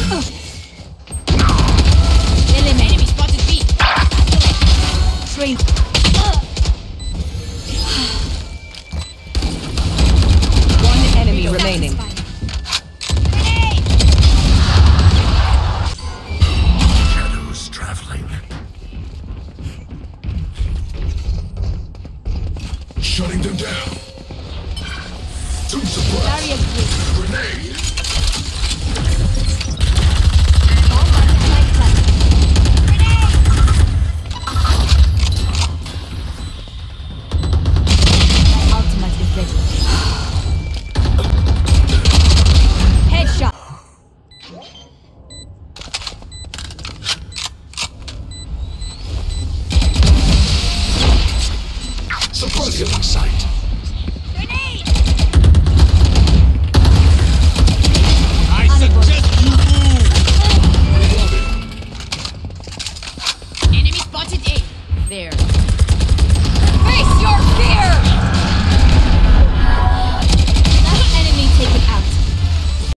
Enemy spotted B. Shrink. One enemy remaining. Shadows traveling. Shutting them down. Two suppress. Grenade. Headshot. Suppressing sight. Grenade! I suggest you move. Enemy spotted A. There.